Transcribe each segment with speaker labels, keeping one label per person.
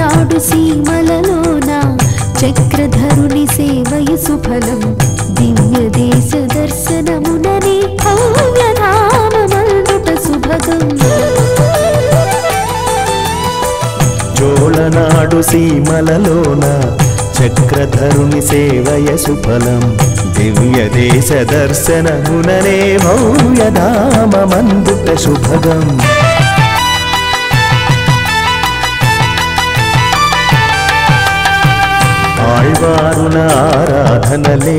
Speaker 1: చోళనాడు సీమలలోన చక్రధరుని సేవయ సుఫలం దివ్య దేశ దర్శనమునని భవ్యధామమందుట సుభగం
Speaker 2: చోళనాడు సీమలలోన చక్రధరుని సేవయ సుఫలం దివ్య దేశ దర్శనముననే భవ్యధామమందుట శుభగం ఆళ్వారుల ఆరాధనలే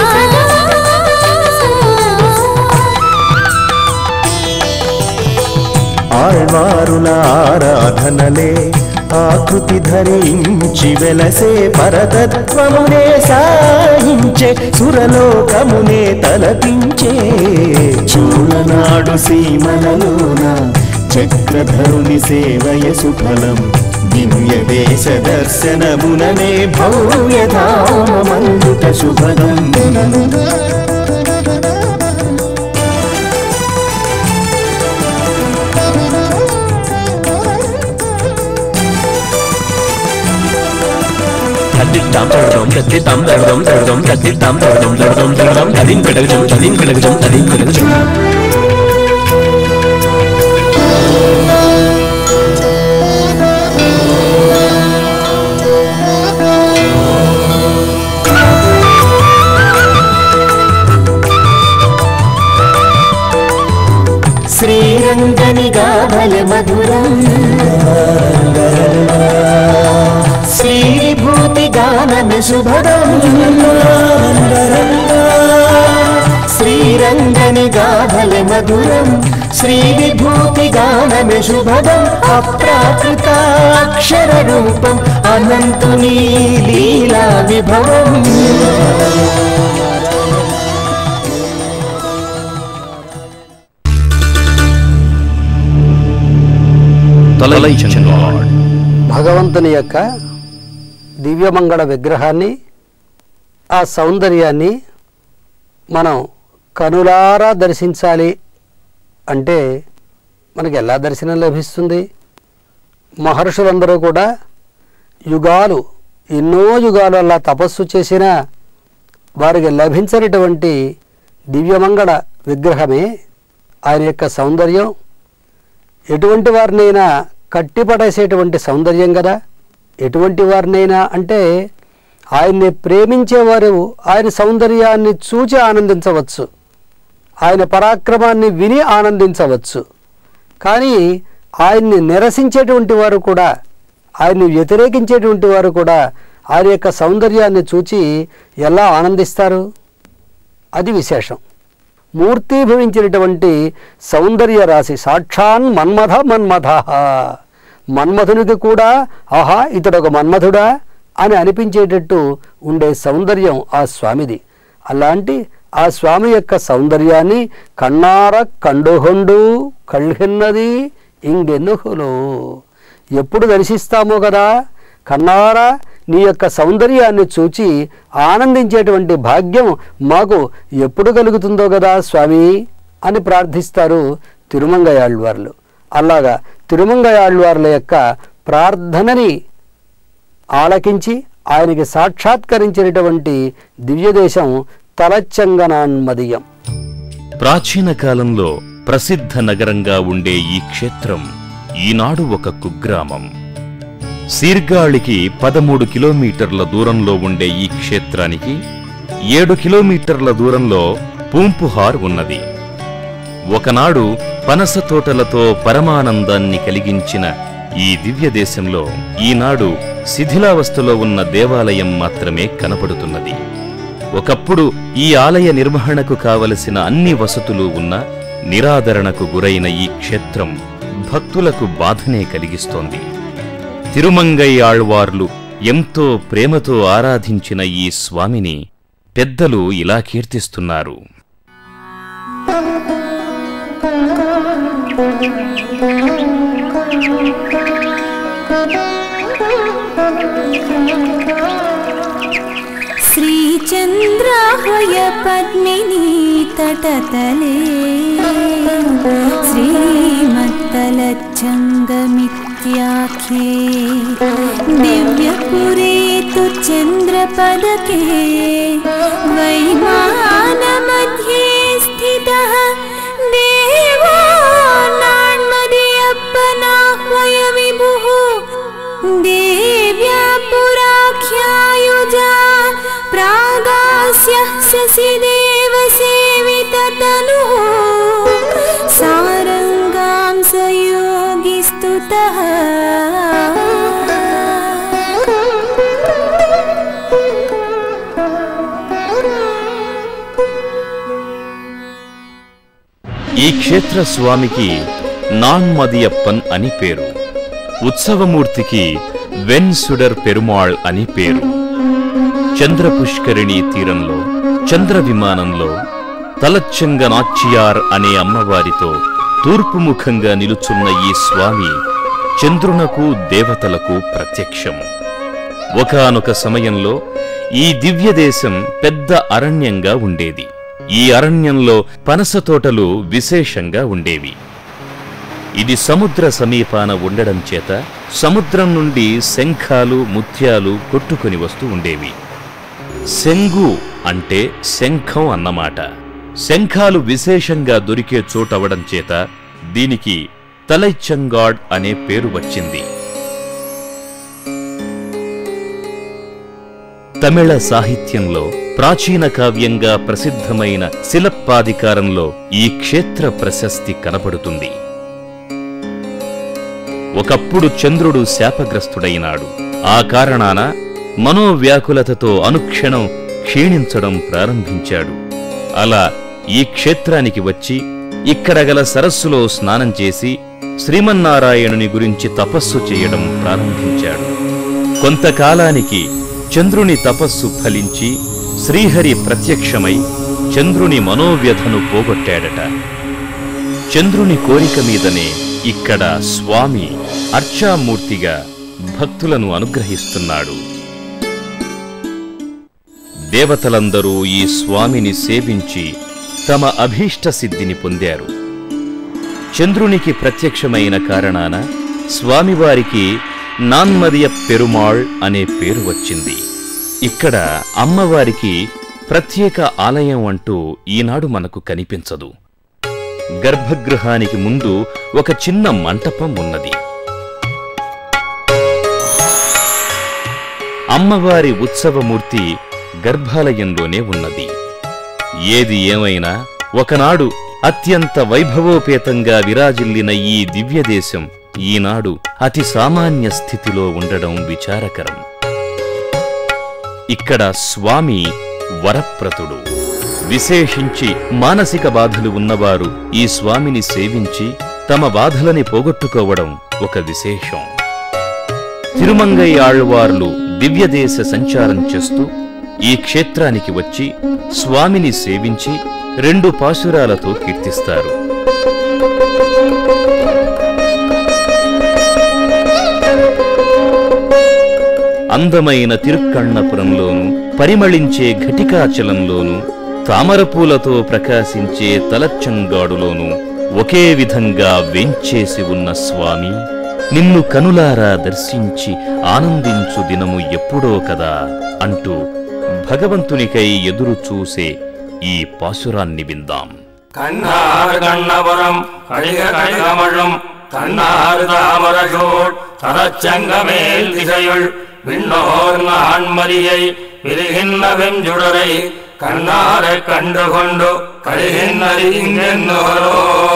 Speaker 2: ఆళ్వారుల ఆరాధనలే ఆకృతి ధరించి వెలసే పరతత్వమునే సాహించే సురలోకమునే తలపించే చోళనాడు సీమలలోన చక్రధరుని సేవయ సుఫలం దివ్య దేశ దర్శనముననే భవ్యధామమందుట శుభగం
Speaker 1: శ్రీరంగని గాభల మధురం శ్రీభూతి గానన శుభదం శ్రీరంగని గాభల మధురం శ్రీవిభూతి గానన శుభదం అప్రాకృతాక్షర రూపం అనంతుని లీలా విభవం
Speaker 3: భగవంతుని యొక్క దివ్యమంగళ విగ్రహాన్ని ఆ సౌందర్యాన్ని మనం కనులారా దర్శించాలి అంటే మనకి ఎలా దర్శనం లభిస్తుంది? మహర్షులందరూ కూడా యుగాలు ఎన్నో యుగాలు అలా తపస్సు చేసినా వారికి లభించినటువంటి దివ్యమంగళ విగ్రహమే ఆయన యొక్క సౌందర్యం. ఎటువంటి వారినైనా కట్టిపడేసేటువంటి సౌందర్యం కదా. ఎటువంటి వారినైనా అంటే ఆయన్ని ప్రేమించేవారు ఆయన సౌందర్యాన్ని చూచి ఆనందించవచ్చు, ఆయన పరాక్రమాన్ని విని ఆనందించవచ్చు. కానీ ఆయన్ని నిరసించేటువంటి వారు కూడా, ఆయన్ని వ్యతిరేకించేటువంటి వారు కూడా ఆయన యొక్క సౌందర్యాన్ని చూచి ఎలా ఆనందిస్తారు? అది విశేషం. మూర్తీభవించినటువంటి సౌందర్య రాశి సాక్షాన్ మన్మథ మన్మథ. మన్మథునికి కూడా ఆహా ఇతడొక మన్మథుడా అని అనిపించేటట్టు ఉండే సౌందర్యం ఆ స్వామిది. అలాంటి ఆ స్వామి యొక్క సౌందర్యాన్ని కన్నార కండుహొండు కళ్ళెన్నది ఇంగెన్నుహులు. ఎప్పుడు దర్శిస్తామో కదా, కన్నారా నీ యొక్క సౌందర్యాన్ని చూచి ఆనందించేటువంటి భాగ్యం మాకు ఎప్పుడు కలుగుతుందో కదా స్వామి అని ప్రార్థిస్తారు తిరుమంగయాళ్వార్లు. అలాగా తిరుమంగయాళ్వార్ల యొక్క ప్రార్థనని ఆలకించి ఆయనకి సాక్షాత్కరించినటువంటి దివ్యదేశం తలచ్చంగనాన్మదీయం.
Speaker 4: ప్రాచీన కాలంలో ప్రసిద్ధ నగరంగా ఉండే ఈ క్షేత్రం ఈనాడు ఒక కుగ్రామం. సీర్గాళికి 13 కిలోమీటర్ల దూరంలో ఉండే ఈ క్షేత్రానికి 7 కిలోమీటర్ల దూరంలో పూంపుహార్ ఉన్నది. ఒకనాడు పనస తోటలతో పరమానందాన్ని కలిగించిన ఈ దివ్యదేశంలో ఈనాడు శిథిలావస్థలో ఉన్న దేవాలయం మాత్రమే కనపడుతున్నది. ఒకప్పుడు ఈ ఆలయ నిర్వహణకు కావలసిన అన్ని వసతులు ఉన్న నిరాదరణకు గురైన ఈ క్షేత్రం భక్తులకు బాధనే కలిగిస్తోంది. తిరుమంగై ఆళ్వార్లు ఎంతో ప్రేమతో ఆరాధించిన ఈ స్వామిని పెద్దలు ఇలా కీర్తిస్తున్నారు.
Speaker 1: శ్రీచంద్రాహయ పద్మినీ తటతలే శ్రీమత్తలచ్చంగమిత్యాఖ్యే चन्द्रपदके वैमानमध्ये स्थितः देवो नान्मदीयप्पनाह्वय विभुः देव्या पुराख्यायुजा प्रागास्यः शशिदेवसेविततनुः सारङ्गां सयोगिस्तुतः
Speaker 4: ఈ క్షేత్ర స్వామికి నాన్మదియప్పన్ అని పేరు. ఉత్సవమూర్తికి వెన్సుడర్ పెరుమాళ్ అని పేరు. చంద్రపుష్కరిణి తీరంలో చంద్ర విమానంలో తలచ్చంగ నాచ్యార్ అనే అమ్మవారితో తూర్పుముఖంగా నిలుచున్న ఈ స్వామి చంద్రునకు దేవతలకు ప్రత్యక్షం. ఒకానొక సమయంలో ఈ దివ్యదేశం పెద్ద అరణ్యంగా ఉండేది. ఈ అరణ్యంలో పనస తోటలు విశేషంగా ఉండేవి. ఇది సముద్ర సమీపాన ఉండడం చేత సముద్రం నుండి శంఖాలు ముత్యాలు కొట్టుకొని వస్తూ ఉండేవి. శంగు అంటే శంఖం అన్నమాట. శంఖాలు విశేషంగా దొరికే చోటవడం చేత దీనికి తలైచంగాడ్ అనే పేరు వచ్చింది. తమిళ సాహిత్యంలో ప్రాచీన కావ్యంగా ప్రసిద్ధమైన శిలప్పాధికారంలో ఈ క్షేత్ర ప్రశస్తి కనబడుతుంది. ఒకప్పుడు చంద్రుడు శాపగ్రస్తుడైనాడు. ఆ కారణాన మనోవ్యాకులతతో అనుక్షణం క్షీణించడం ప్రారంభించాడు. అలా ఈ క్షేత్రానికి వచ్చి ఇక్కడ గల సరస్సులో స్నానం చేసి శ్రీమన్నారాయణుని గురించి తపస్సు చేయడం ప్రారంభించాడు. కొంతకాలానికి చంద్రుని తపస్సు ఫలించి శ్రీహరి ప్రత్యక్షమై చంద్రుని మనోవ్యధను పోగొట్టాడట. చంద్రుని కోరిక మీదనే ఇక్కడ స్వామి అర్చామూర్తిగా భక్తులను అనుగ్రహిస్తున్నాడు. దేవతలందరూ ఈ స్వామిని సేవించి తమ అభీష్ట సిద్ధిని పొందారు. చంద్రునికి ప్రత్యక్షమైన కారణాన స్వామివారికి నాన్మదియ పెరుమాళ్ అనే పేరు వచ్చింది. ఇక్కడ అమ్మవారికి ప్రత్యేక ఆలయం అంటూ ఈనాడు మనకు కనిపించదు. గర్భగృహానికి ముందు ఒక చిన్న మంటపం ఉన్నది. అమ్మవారి ఉత్సవమూర్తి గర్భాలయంలోనే ఉన్నది. ఏది ఏమైనా ఒకనాడు అత్యంత వైభవోపేతంగా విరాజిల్లిన ఈ దివ్యదేశం ఈనాడు అతి సామాన్య స్థితిలో ఉండడం విచారకరం. ఇక్కడ స్వామి వరప్రతుడు. విశేషించి మానసిక బాధలు ఉన్నవారు ఈ స్వామిని సేవించి తమ బాధలని పోగొట్టుకోవడం ఒక విశేషం. తిరుమంగై ఆళ్వార్లు దివ్యదేశ సంచారం చేస్తూ ఈ క్షేత్రానికి వచ్చి స్వామిని సేవించి 2 పాశురాలతో కీర్తిస్తారు. అందమైన తిరుక్కణ్ణపురంలోను పరిమళించే ఘటికాచలంలోను తామరపూలతో ప్రకాశించే తలచ్చంగాడులోను ఒకే విధంగా వేంచేసి ఉన్న స్వామి నిన్ను కనులారా దర్శించి ఆనందించు దినము ఎప్పుడో కదా అంటూ భగవంతునికై ఎదురు చూసే ఈ పాశురాన్ని విందాం.
Speaker 5: கண்ணாறு கண்ணபுரம் கழிக கழிகமழும் தன்னாறு தாமரசோள் தரச்சங்கமேல் திசையுள் விண்ணோர் நான்மதியை விரிகின்ற வெஞ்சுடரை கண்ணாரை கண்டு கொண்டு கழிகின்றி இங்கென்னோரோ.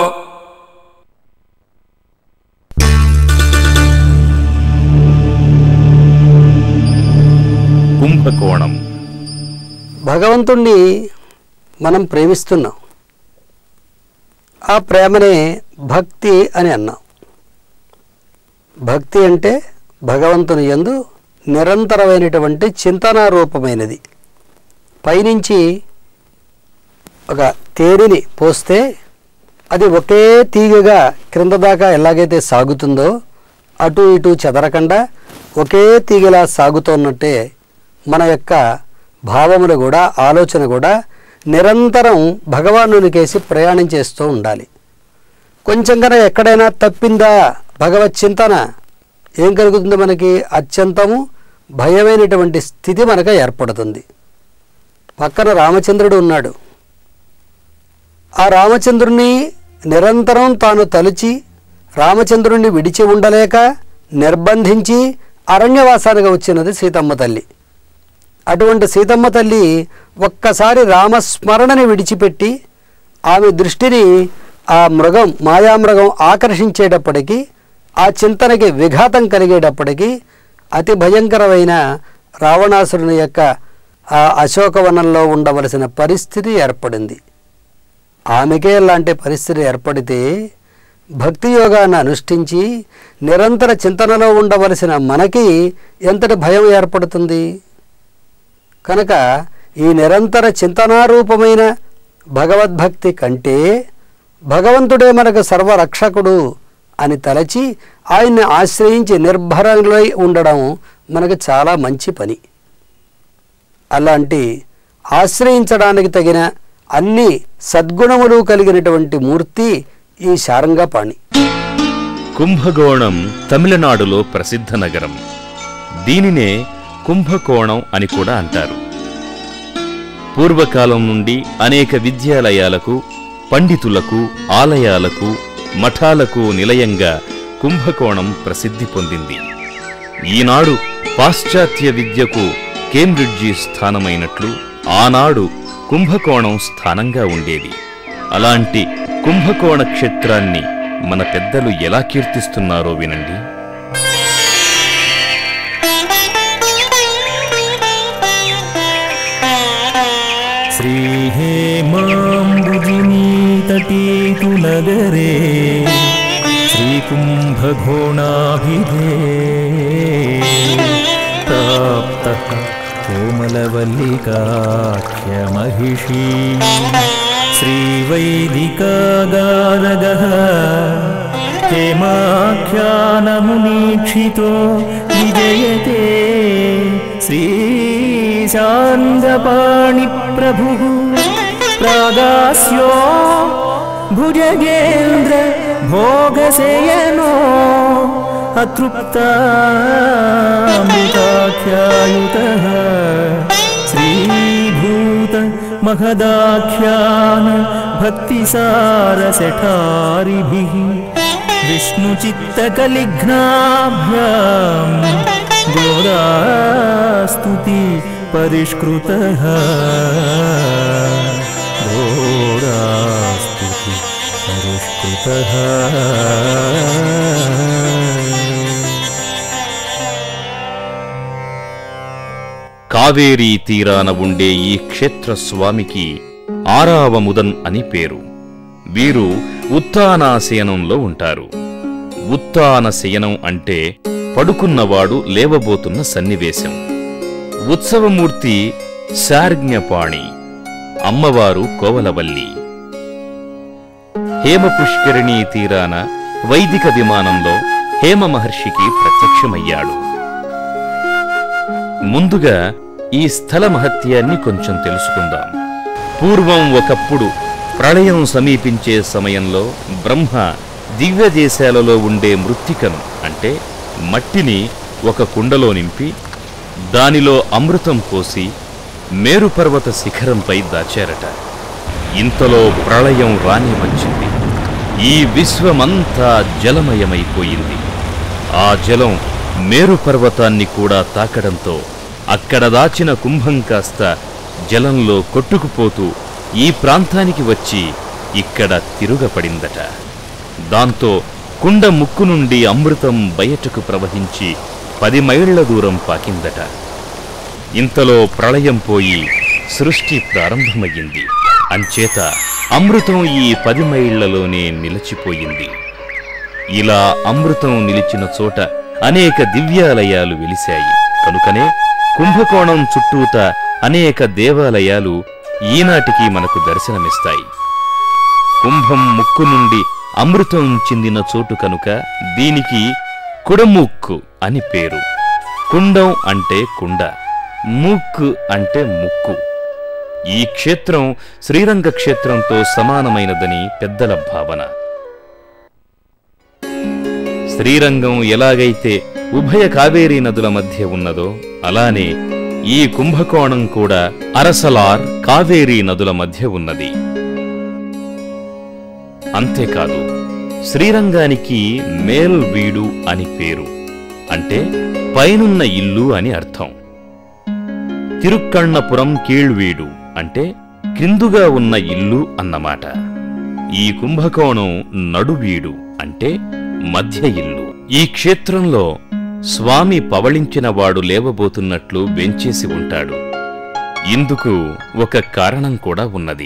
Speaker 4: కుంభకోణం.
Speaker 3: భగవంతుణ్ణి మనం ప్రేమిస్తున్నాం. ఆ ప్రేమనే భక్తి అని అన్నాం. భక్తి అంటే భగవంతుని యందు నిరంతరమైనటువంటి చింతనారూపమైనది. పైనుంచి ఒక తేనెని పోస్తే అది ఒకే తీగగా క్రింద దాకా ఎలాగైతే సాగుతుందో అటు ఇటు చెదరకుండా ఒకే తీగలా సాగుతున్నట్టే మన యొక్క భావములు కూడా ఆలోచన కూడా నిరంతరం భగవానునికేసి ప్రయాణం చేస్తూ ఉండాలి. కొంచెం కన్నా ఎక్కడైనా తప్పిందా భగవత్ చింతన ఏం కలుగుతుంది? మనకి అత్యంతము భయమైనటువంటి స్థితి మనకు ఏర్పడుతుంది. పక్కన రామచంద్రుడు ఉన్నాడు. ఆ రామచంద్రుణ్ణి నిరంతరం తాను తలిచి రామచంద్రుణ్ణి విడిచి ఉండలేక నిర్బంధించి అరణ్యవాసానికి వచ్చినది సీతమ్మ తల్లి. అటువంటి సీతమ్మ తల్లి ఒక్కసారి రామస్మరణని విడిచిపెట్టి ఆమె దృష్టిని ఆ మృగం మాయామృగం ఆకర్షించేటప్పటికీ ఆ చింతనకి విఘాతం కలిగేటప్పటికీ అతి భయంకరమైన రావణాసురుని యొక్క ఆ అశోకవనంలో ఉండవలసిన పరిస్థితి ఏర్పడింది. ఆమెకే అలాంటి పరిస్థితి ఏర్పడితే భక్తి యోగాన్ని అనుష్ఠించి నిరంతర చింతనలో ఉండవలసిన మనకి ఎంతటి భయం ఏర్పడుతుంది. కనుక ఈ నిరంతర చింతనారూపమైన భగవద్భక్తి కంటే భగవంతుడే మనకు సర్వరక్షకుడు అని తలచి ఆయన్ని ఆశ్రయించి నిర్భరంలో ఉండడం మనకు చాలా మంచి పని. అలాంటి ఆశ్రయించడానికి తగిన అన్ని సద్గుణములు కలిగినటువంటి మూర్తి ఈ శారంగపాణి.
Speaker 4: కుంభకోణం తమిళనాడులో ప్రసిద్ధ నగరం. దీనినే కుంభకోణం అని కూడా అంటారు. పూర్వకాలం నుండి అనేక విద్యాలయాలకు, పండితులకు, ఆలయాలకు, మఠాలకు నిలయంగా కుంభకోణం ప్రసిద్ధి పొందింది. ఈనాడు పాశ్చాత్య విద్యకు కేంబ్రిడ్జి స్థానమైనట్లు ఆనాడు కుంభకోణం స్థానంగా ఉండేది. అలాంటి కుంభకోణ క్షేత్రాన్ని మన పెద్దలు ఎలా కీర్తిస్తున్నారో వినండి.
Speaker 2: శ్రీహేమాంబుజినీతటీతునగరే శ్రీకుంభఘోణాభిధే ప్రాప్తః కోమలవల్లికాఖ్యమహిషీ శ్రీవైదికాగారగః హేమాఖ్యానమునీక్షితో విజయతే శ్రీశాంగపాణిప్రభుః ప్రాగాస్యో భుజగేంద్ర భోగశయనో అతృప్తామృతాఖ్యాయుతః శ్రీభూత మహదాఖ్యాన భక్తిసారశఠారిభిః విష్ణుచిత్తకలిఘ్నాభ్యాం గోదాస్తుతి పరిష్కృతః గోదాస్తుతి పరిష్కృతః.
Speaker 4: కావేరీ తీరాన ఉండే ఈ క్షేత్రస్వామికి ఆరావముదన్ అని పేరు. వీరు ఉత్తానాశయనంలో ఉంటారు. ఉత్తానశయనం అంటే పడుకున్నవాడు లేవబోతున్న సన్నివేశం. ఉత్సవమూర్తి శార్జ్ఞపాణి, అమ్మవారు కోవలవల్లి. హేమపుష్కరిణీ తీరాన వైదిక విమానంలో హేమ మహర్షికి ప్రత్యక్షమయ్యాడు. ముందుగా ఈ స్థల మహత్యాన్ని కొంచెం తెలుసుకుందాం. పూర్వం ఒకప్పుడు ప్రళయం సమీపించే సమయంలో బ్రహ్మ దివ్యదేశాలలో ఉండే మృత్తికను అంటే మట్టిని ఒక కుండలో నింపి దానిలో అమృతం పోసి మేరుపర్వత శిఖరంపై దాచారట. ఇంతలో ప్రళయం రాని వచ్చింది. ఈ విశ్వమంతా జలమయమైపోయింది. ఆ జలం మేరుపర్వతాన్ని కూడా తాకడంతో అక్కడ దాచిన కుంభం కాస్త జలంలో కొట్టుకుపోతూ ఈ ప్రాంతానికి వచ్చి ఇక్కడ తిరుగపడిందట. దాంతో కుండ ముక్కు నుండి అమృతం బయటకు ప్రవహించి 10 మైళ్ళ దూరం పాకిందట. ఇంతలో ప్రళయం పోయి సృష్టి ప్రారంభమయ్యింది. అంచేత అమృతం ఈ 10 మైళ్లలోనే నిలిచిపోయింది. ఇలా అమృతం నిలిచిన చోట అనేక దివ్యాలయాలు వెలిశాయి. కనుకనే కుంభకోణం చుట్టూత అనేక దేవాలయాలు ఈనాటికి మనకు దర్శనమిస్తాయి. కుంభం ముక్కు నుండి అమృతం చెందిన చోటు కనుక దీనికి కుడముక్కు అని పేరు. కుండం అంటే కుండ, ముక్కు అంటే ముక్కు. ఈ క్షేత్రం శ్రీరంగ క్షేత్రంతో సమానమైనదని పెద్దల భావన. శ్రీరంగం ఎలాగైతే ఉభయ కావేరీ నదుల మధ్య ఉన్నదో అలానే ఈ కుంభకోణం కూడా అరసలార్ కావేరీ నదుల మధ్య ఉన్నది. అంతేకాదు, శ్రీరంగానికి మేల్ వీడు అని పేరు, అంటే పైనున్న ఇల్లు అని అర్థం. తిరుక్కణ్ణపురం కీళ్వీడు అంటే క్రిందుగా ఉన్న ఇల్లు అన్నమాట. ఈ కుంభకోణం నడువీడు అంటే మధ్య ఇల్లు. ఈ క్షేత్రంలో స్వామి పవళించినవాడు లేవబోతున్నట్లు వెంచేసి ఉంటాడు. ఇందుకు ఒక కారణం కూడా ఉన్నది.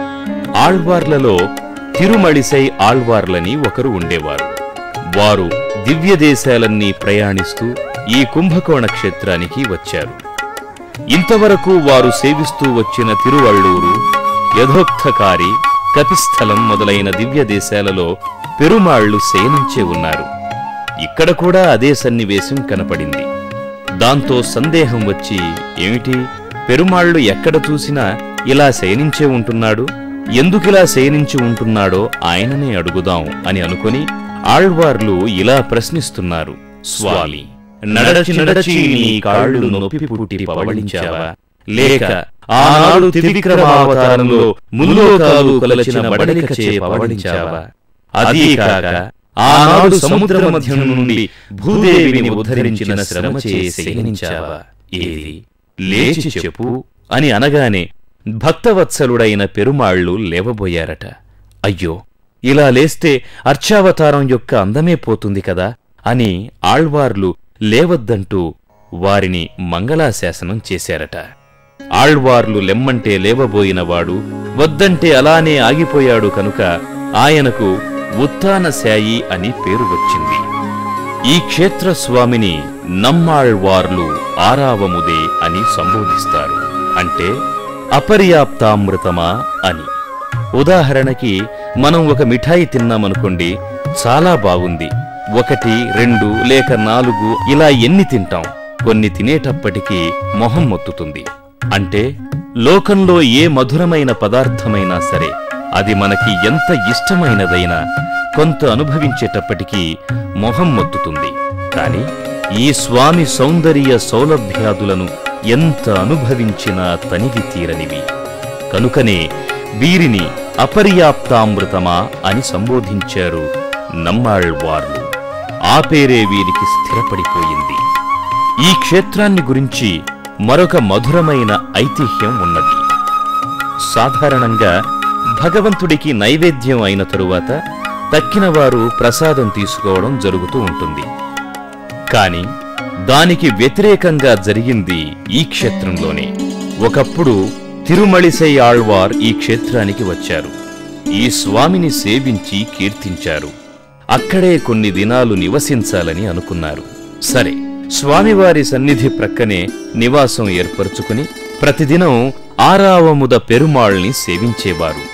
Speaker 4: ఆళ్వార్లలో తిరుమళిసై ఆళ్వార్లని ఒకరు ఉండేవారు. వారు దివ్యదేశాలన్నీ ప్రయాణిస్తూ ఈ కుంభకోణ క్షేత్రానికి వచ్చారు. ఇంతవరకు వారు సేవిస్తూ వచ్చిన తిరువళ్ళూరు, యథోక్తకారి, కపిస్థలం మొదలైన దివ్యదేశాలలో పెరుమాళ్లు శయనించే ఉన్నారు. ఇక్కడ కూడా అదే సన్నివేశం కనపడింది. దాంతో సందేహం వచ్చి, ఏమిటి పెరుమాళ్లు ఎక్కడ చూసినా ఇలా శయనించే ఉంటున్నాడు, ఎందుకిలా శయనించి ఉంటున్నాడో ఆయననే అడుగుదాం అని అనుకుని ఆళ్వార్లు ఇలా ప్రశ్నిస్తున్నారు. స్వామి, నడచి నడచి నీ కాళ్ళు నొప్పి పుట్టి పవళించావా, లేక ఆనాడు త్రివిక్రమావతారంలో ముల్లోకాలు కొలచిన బడలికచే పవళించావా? అదీ కాక ఆనాడు సముద్ర మధ్యం నుండి భూదేవిని ఉద్ధరించిన శ్రమచే శయనించావా? ఏది లేచి చెప్పు అని అనగానే భక్తవత్సలుడైన పెరుమాళ్లు లేవబోయారట. అయ్యో, ఇలా లేస్తే అర్చావతారం యొక్క అందమే పోతుంది కదా అని ఆళ్వార్లు లేవద్దంటూ వారిని మంగళాశాసనం చేశారట. ఆళ్వార్లు లెమ్మంటే లేవబోయినవాడు వద్దంటే అలానే ఆగిపోయాడు కనుక ఆయనకు ఉత్తానశాయి అని పేరు వచ్చింది. ఈ క్షేత్రస్వామిని నమ్మాళ్వార్లు ఆరావముదే అని సంబోధిస్తారు, అంటే అపర్యాప్తామృతమా అని. ఉదాహరణకి మనం ఒక మిఠాయి తిన్నామనుకోండి, చాలా బాగుంది, 1, 2 లేక 4 ఇలా ఎన్ని తింటాం, కొన్ని తినేటప్పటికీ మొహం మొత్తుతుంది. అంటే లోకంలో ఏ మధురమైన పదార్థమైనా సరే అది మనకి ఎంత ఇష్టమైనదైనా కొంత అనుభవించేటప్పటికీ మొహం మొత్తుతుంది. కాని ఈ స్వామి సౌందర్య సౌలభ్యాదులను ఎంత అనుభవించినా తనివి తీరనివి. కనుకనే వీరిని అపర్యాప్తామృతమా అని సంబోధించారు నమ్మాళ్వార్లు. ఆ పేరే వీరికి స్థిరపడిపోయింది. ఈ క్షేత్రాన్ని గురించి మరొక మధురమైన ఐతిహ్యం ఉన్నది. సాధారణంగా భగవంతుడికి నైవేద్యం అయిన తరువాత తక్కినవారు ప్రసాదం తీసుకోవడం జరుగుతూ ఉంటుంది. కాని దానికి వ్యతిరేకంగా జరిగింది ఈ క్షేత్రంలోనే. ఒకప్పుడు తిరుమళిసై ఆళ్వార్ ఈ క్షేత్రానికి వచ్చారు. ఈ స్వామిని సేవించి కీర్తించారు. అక్కడే కొన్ని దినాలు నివసించాలని అనుకున్నారు. సరే, స్వామివారి సన్నిధి ప్రక్కనే నివాసం ఏర్పరుచుకుని ప్రతిదినం ఆరావముద పెరుమాళ్ని సేవించేవారు.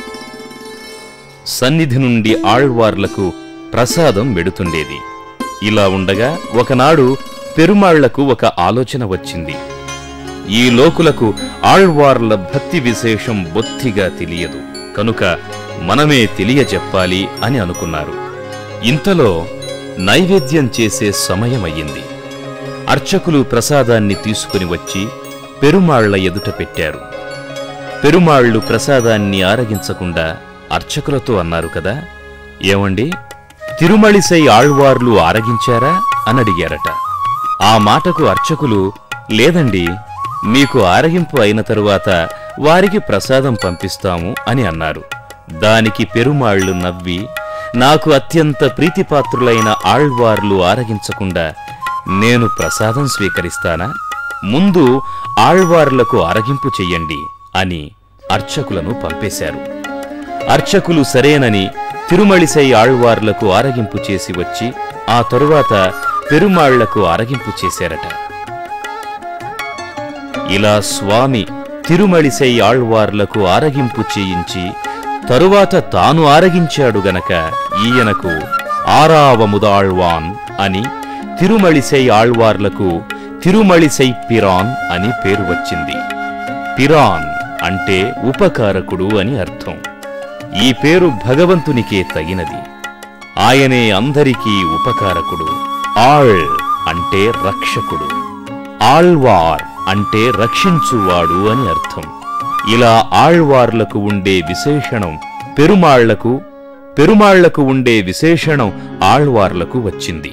Speaker 4: సన్నిధి నుండి ఆళ్వార్లకు ప్రసాదం వెడుతుండేది. ఇలా ఉండగా ఒకనాడు పెరుమాళ్లకు ఒక ఆలోచన వచ్చింది. ఈ లోకులకు ఆళ్వార్ల భక్తి విశేషం బొత్తిగా తెలియదు కనుక మనమే తెలియజెప్పాలి అని అనుకున్నారు. ఇంతలో నైవేద్యం చేసే సమయమయ్యింది. అర్చకులు ప్రసాదాన్ని తీసుకుని వచ్చి పెరుమాళ్ల ఎదుట పెట్టారు. పెరుమాళ్లు ప్రసాదాన్ని ఆరగించకుండా అర్చకులతో అన్నారు కదా, ఏమండి, తిరుమళిసై ఆళ్వార్లు ఆరగించారా అని అడిగారట. ఆ మాటకు అర్చకులు, లేదండి, మీకు ఆరగింపు అయిన తరువాత వారికి ప్రసాదం పంపిస్తాము అని అన్నారు. దానికి పెరుమాళ్లు నవ్వి, నాకు అత్యంత ప్రీతిపాత్రులైన ఆళ్వార్లు ఆరగించకుండా నేను ప్రసాదం స్వీకరిస్తానా? ముందు ఆళ్వార్లకు ఆరగింపు చెయ్యండి అని అర్చకులను పంపేశారు. అర్చకులు సరేనని తిరుమళిసై ఆళ్వార్లకు ఆరగింపు చేసి వచ్చి ఆ తరువాత పెరుమాళ్లకు ఆరగింపు చేశారట. ఇలా స్వామి తిరుమళిసై ఆళ్వార్లకు ఆరగింపు చేయించి తరువాత తాను ఆరగించాడు గనక ఈయనకు ఆరావముదాళ్వాన్ అని, తిరుమళిసై ఆళ్వార్లకు తిరుమళిసై పిరాన్ అని పేరు వచ్చింది. పిరాన్ అంటే ఉపకారకుడు అని అర్థం. ఈ పేరు భగవంతునికే తగినది. ఆయనే అందరికీ ఉపకారకుడు. ఆళ్ అంటే రక్షకుడు, ఆళ్వార్ అంటే రక్షించువాడు అని అర్థం. ఇలా ఆళ్వార్లకు ఉండే విశేషణం పెరుమాళ్లకు, పెరుమాళ్లకు ఉండే విశేషణం ఆళ్వార్లకు వచ్చింది.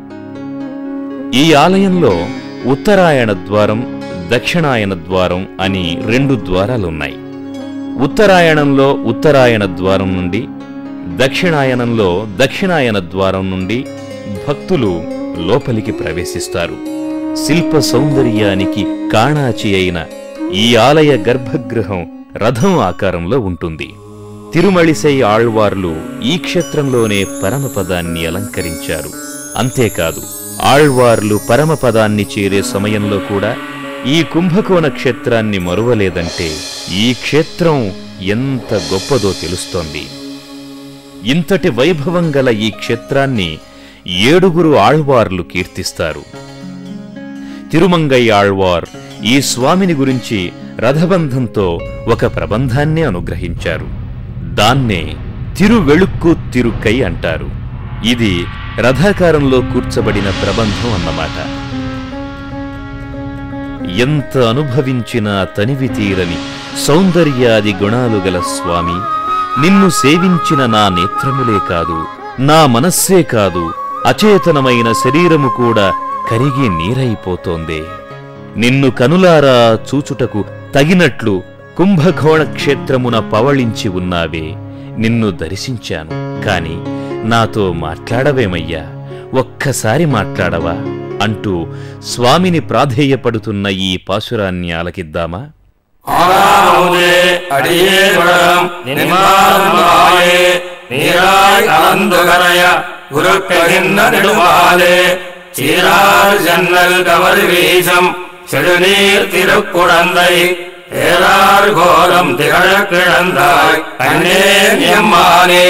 Speaker 4: ఈ ఆలయంలో ఉత్తరాయణ ద్వారం, దక్షిణాయన ద్వారం అని 2 ద్వారాలున్నాయి. ఉత్తరాయణంలో ఉత్తరాయణ ద్వారం నుండి, దక్షిణాయనంలో దక్షిణాయన ద్వారం నుండి భక్తులు లోపలికి ప్రవేశిస్తారు. శిల్ప సౌందర్యానికి కాణాచి అయిన ఈ ఆలయ గర్భగృహం రథం ఆకారంలో ఉంటుంది. తిరుమళిసై ఆళ్వార్లు ఈ క్షేత్రంలోనే పరమపదాన్ని అలంకరించారు. అంతేకాదు, ఆళ్వార్లు పరమపదాన్ని చేరే సమయంలో కూడా ఈ కుంభకోణ క్షేత్రాన్ని మరువలేదంటే ఈ క్షేత్రం ఎంత గొప్పదో తెలుస్తోంది. ఇంతటి వైభవం గల ఈ క్షేత్రాన్ని 7 ఆళ్వార్లు కీర్తిస్తారు. తిరుమంగై ఆళ్వార్ ఈ స్వామిని గురించి రథబంధంతో ఒక ప్రబంధాన్ని అనుగ్రహించారు. దాన్నే తిరువెళుక్కు తిరుక్కై అంటారు. ఇది రథాకారంలో కూర్చబడిన ప్రబంధం అన్నమాట. ఎంత అనుభవించినా తనివి తీరని సౌందర్యాది గుణాలు గల స్వామి, నిన్ను సేవించిన నా నేత్రములే కాదు, నా మనస్సే కాదు, అచేతనమైన శరీరము కూడా కరిగి నీరైపోతోందే. నిన్ను కనులారా చూచుటకు తగినట్లు కుంభకోణ క్షేత్రమున పవళించి ఉన్నావే. నిన్ను దర్శించాను, కాని నాతో మాట్లాడవేమయ్యా, ఒక్కసారి మాట్లాడవా అంటూ స్వామిని ప్రాధేయపడుతున్న ఈ పాశురాన్ని ఆలకిద్దామా?
Speaker 5: ஆறாமுதே அடியே வளம் நின்மாயே நீராய் அலந்துகரைய உருக்ககின்ற நெடுமாலே சீரார் ஜன்னல் கவர் வீசம் செடுநீர் திருக்குழந்தை ஏறார் கோலம் திகழ கிழந்தாய் அன்னே எம்மானே.